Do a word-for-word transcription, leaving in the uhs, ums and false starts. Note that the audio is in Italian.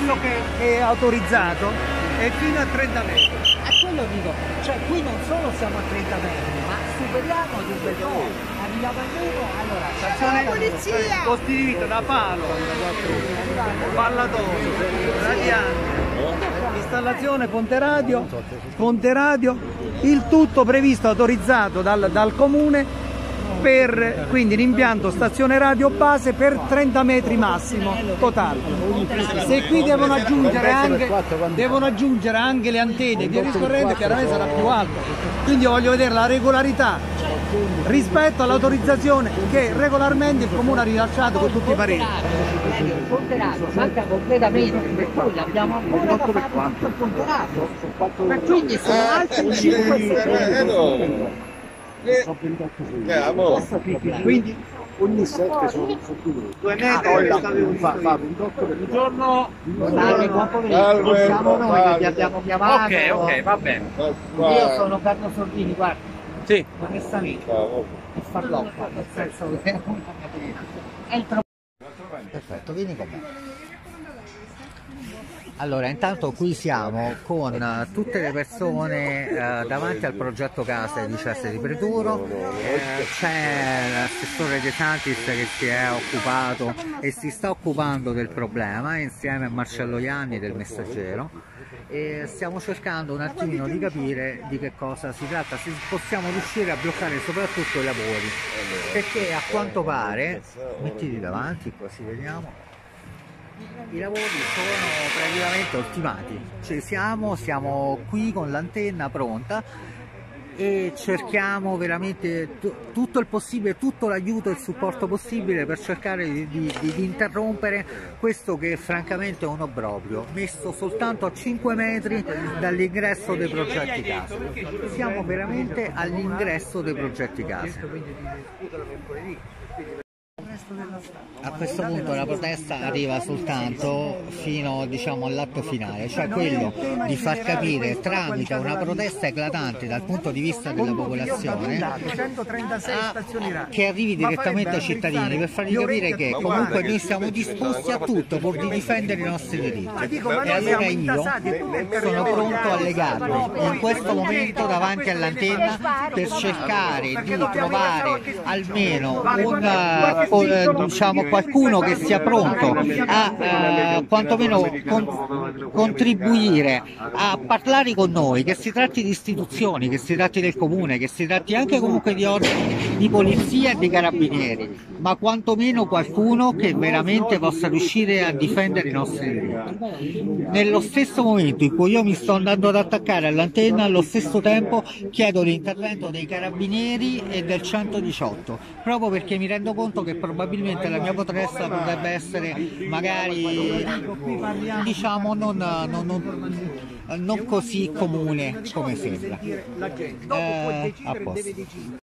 quello che, che è autorizzato è fino a trenta metri. A quello dico, cioè qui non solo siamo a trenta metri, ma superiamo di due ore. Arriviamo almeno, allora, Stazione polizia! costituita da palo, ballatoio, radiante, installazione ponte radio, ponte radio, il tutto previsto, autorizzato dal, dal comune, per quindi l'impianto stazione radio base per trenta metri massimo totale. Se qui devono aggiungere anche, devono aggiungere anche le antenne e via discorrendo, chiaramente sarà più alto. Quindi io voglio vedere la regolarità rispetto all'autorizzazione che regolarmente il comune ha rilasciato con tutti i pareri. Il ponte radio manca completamente, per cui abbiamo ancora da fare tutto il ponte radio. Quindi sono altri cinque secondi. Quindi ogni sette sono due metri fa ventotto per giorno. Non siamo noi che ti abbiamo chiamato. Ok, ok, va bene. Io sono Carlo Soldini, guarda, Sì. onestamente, è farlocca, nel senso che è una catena. È il problema. Perfetto, vieni con me. Allora, intanto qui siamo con uh, tutte le persone uh, davanti al progetto Case di Cesse di Preturo, eh, c'è l'assessore De Santis che si è occupato e si sta occupando del problema insieme a Marcello Ianni del Messaggero, e stiamo cercando un attimino di capire di che cosa si tratta, se possiamo riuscire a bloccare soprattutto i lavori, perché a quanto pare, mettiti davanti così vediamo, i lavori sono praticamente ultimati, cioè siamo, siamo qui con l'antenna pronta e cerchiamo veramente tutto il possibile, tutto l'aiuto e il supporto possibile per cercare di, di, di interrompere questo che francamente è un obbrobrio, messo soltanto a cinque metri dall'ingresso dei progetti casa. Siamo veramente all'ingresso dei progetti casa. A questo punto la protesta arriva soltanto fino, diciamo, all'atto finale, cioè quello di far capire tramite una protesta eclatante dal punto di vista della popolazione a, che arrivi direttamente ai cittadini, per fargli capire che comunque noi siamo disposti a tutto pur di difendere i nostri diritti. E allora io sono pronto a legarmi in questo momento davanti all'antenna per cercare di trovare almeno un diciamo qualcuno che sia pronto a eh, quantomeno con, contribuire a parlare con noi, che si tratti di istituzioni, che si tratti del comune, che si tratti anche comunque di organi di polizia e di carabinieri, ma quantomeno qualcuno che veramente possa riuscire a difendere i nostri diritti. Nello stesso momento in cui io mi sto andando ad attaccare all'antenna, allo stesso tempo chiedo l'intervento dei carabinieri e del centodiciotto, proprio perché mi rendo conto che probabilmente la mia protesta potrebbe essere magari, diciamo, non, non, non, non così comune come sembra. Eh, a posto.